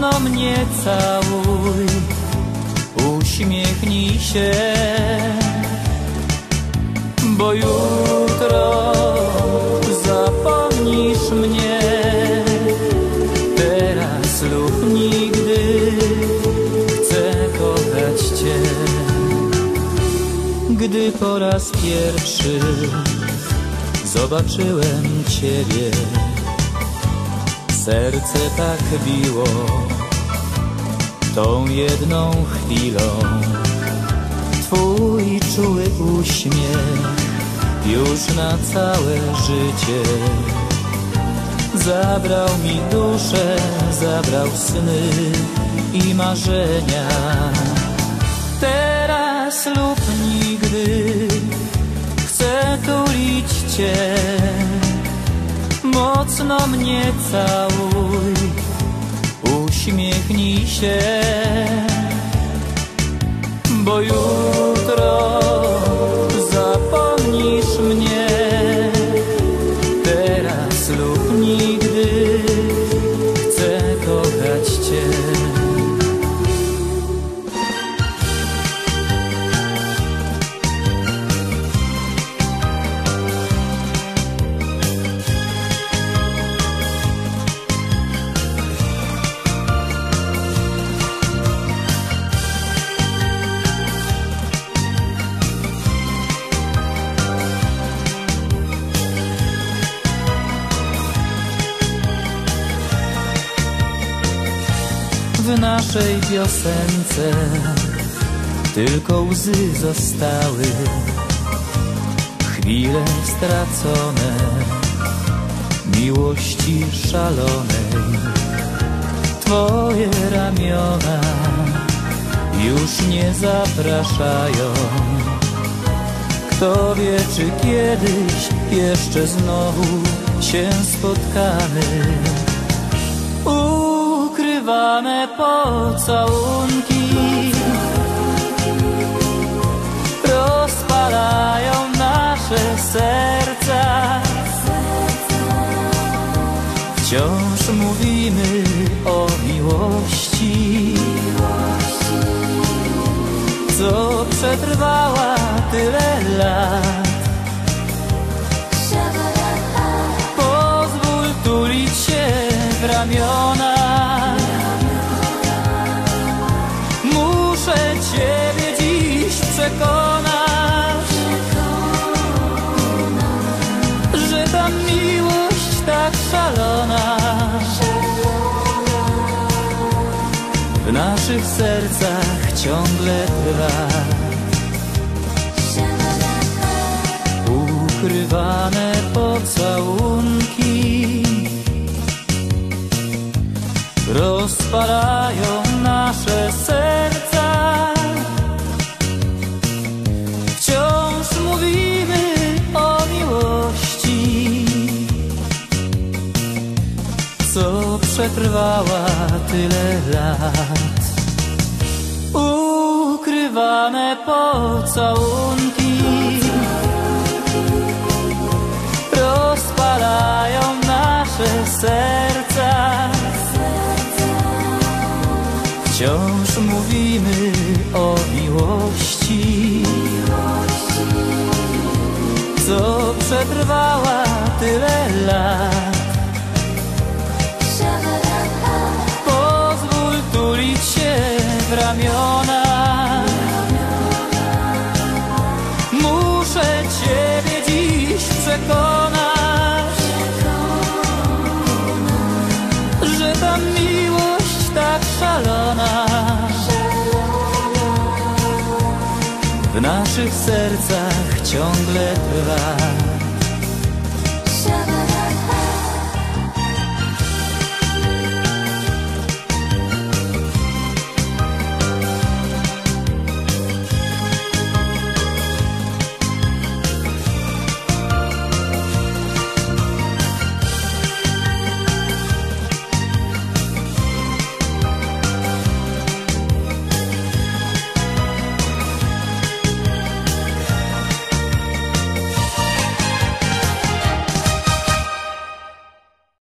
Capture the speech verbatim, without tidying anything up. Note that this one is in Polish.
mocno mnie całuj, uśmiechnij się, bo jutro zapomnisz mnie. Teraz lub nigdy chcę kochać Cię. Gdy po raz pierwszy zobaczyłem Ciebie, serce tak biło tą jedną chwilą. Twój czuły uśmiech już na całe życie zabrał mi duszę, zabrał sny i marzenia. Teraz lub nigdy chcę tulić Cię, mocno mnie całuj, uśmiechnij się, bo jutro zapomnisz mnie. Teraz lub nigdy chcę kochać Cię. W naszej piosence tylko łzy zostały, chwile stracone miłości szalonej. Twoje ramiona już nie zapraszają. Kto wie, czy kiedyś jeszcze znowu się spotkamy. Ukrywane pocałunki rozpalają nasze serca. Wciąż mówimy o miłości, co przetrwała tyle lat. Pozwól tulić się w ramiona. Muszę Ciebie dziś przekonać, że ta miłość tak szalona w naszych sercach ciągle trwa. Ukrywane pocałunki rozpalają nasze serca. Wciąż mówimy o miłości, co przetrwała tyle lat. Ukrywane pocałunki rozpalają nasze serca. Wciąż mówimy o miłości, co przetrwała tyle lat. Pozwól tulić się w ramiona. Muszę Ciebie dziś przekonać, że ta miłość tak szalona w naszych sercach ciągle trwa.